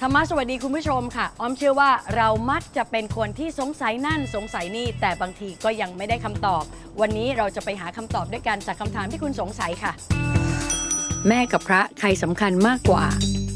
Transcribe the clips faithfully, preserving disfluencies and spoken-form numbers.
รรมะสวัสดีคุณผู้ชมค่ะอ้อมเชื่อว่าเรามักจะเป็นคนที่สงสัยนั่นสงสัยนี่แต่บางทีก็ยังไม่ได้คำตอบวันนี้เราจะไปหาคำตอบด้วยกันจากคำถามที่คุณสงสัยค่ะแม่กับพระใครสำคัญมากกว่า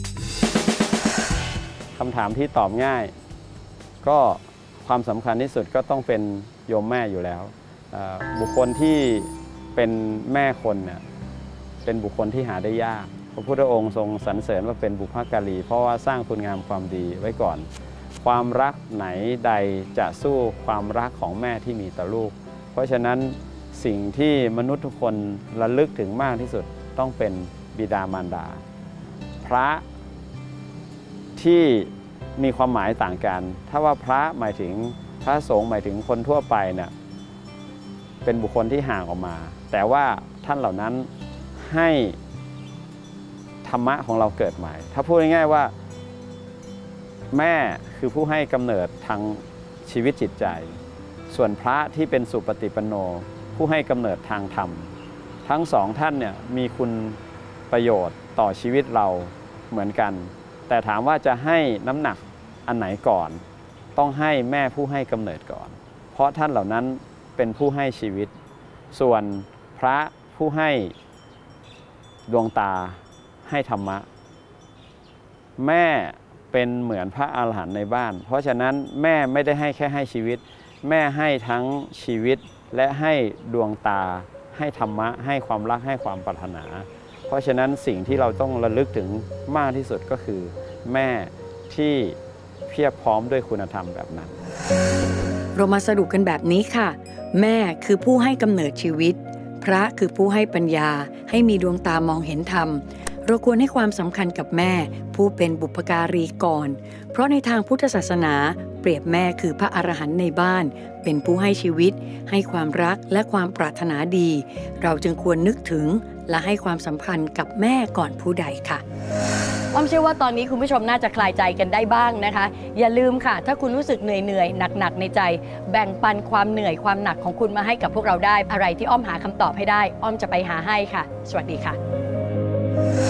คำถามที่ตอบง่ายก็ความสำคัญที่สุดก็ต้องเป็นโยมแม่อยู่แล้วบุคคลที่เป็นแม่คนเนี่ยเป็นบุคคลที่หาได้ยากพระพุทธองค์ทรงสรรเสริญว่าเป็นบุพการีเพราะว่าสร้างคุณงามความดีไว้ก่อนความรักไหนใดจะสู้ความรักของแม่ที่มีต่อลูกเพราะฉะนั้นสิ่งที่มนุษย์ทุกคนระลึกถึงมากที่สุดต้องเป็นบิดามารดาพระที่มีความหมายต่างกันถ้าว่าพระหมายถึงพระสงฆ์หมายถึงคนทั่วไปเนี่ยเป็นบุคคลที่ห่างออกมาแต่ว่าท่านเหล่านั้นให้ธรรมะของเราเกิดใหม่ถ้าพูดง่ายๆว่าแม่คือผู้ให้กำเนิดทางชีวิตจิตใจส่วนพระที่เป็นสุปฏิปันโนผู้ให้กำเนิดทางธรรมทั้งสองท่านเนี่ยมีคุณประโยชน์ต่อชีวิตเราเหมือนกันแต่ถามว่าจะให้น้ำหนักอันไหนก่อนต้องให้แม่ผู้ให้กำเนิดก่อนเพราะท่านเหล่านั้นเป็นผู้ให้ชีวิตส่วนพระผู้ให้ดวงตาให้ธรรมะแม่เป็นเหมือนพระอาหารหันต์ในบ้านเพราะฉะนั้นแม่ไม่ได้ให้แค่ให้ชีวิตแม่ให้ทั้งชีวิตและให้ดวงตาให้ธรรมะให้ความรักให้ความปรารถนาเพราะฉะนั้นสิ่งที่เราต้องระลึกถึงมากที่สุดก็คือแม่ที่เพียบพร้อมด้วยคุณธรรมแบบนั้นเรามาสรุปกันแบบนี้ค่ะแม่คือผู้ให้กำเนิดชีวิตพระคือผู้ให้ปัญญาให้มีดวงตามองเห็นธรรมเราควรให้ความสำคัญกับแม่ผู้เป็นบุพการีก่อนเพราะในทางพุทธศาสนาเปรียบแม่คือพระอรหันต์ในบ้านเป็นผู้ให้ชีวิตให้ความรักและความปรารถนาดีเราจึงควรนึกถึงและให้ความสัมพันธ์กับแม่ก่อนผู้ใดค่ะอ้อมเชื่อว่าตอนนี้คุณผู้ชมน่าจะคลายใจกันได้บ้างนะคะอย่าลืมค่ะถ้าคุณรู้สึกเหนื่อยๆหนักๆในใจแบ่งปันความเหนื่อยความหนักของคุณมาให้กับพวกเราได้อะไรที่อ้อมหาคำตอบให้ได้อ้อมจะไปหาให้ค่ะสวัสดีค่ะ